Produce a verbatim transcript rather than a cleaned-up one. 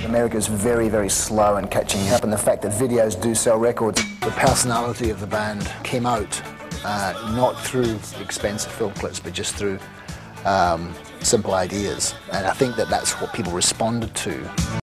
America's very, very slow in catching up, and the fact that videos do sell records. The personality of the band came out uh, not through expensive film clips, but just through um, simple ideas, and I think that that's what people responded to.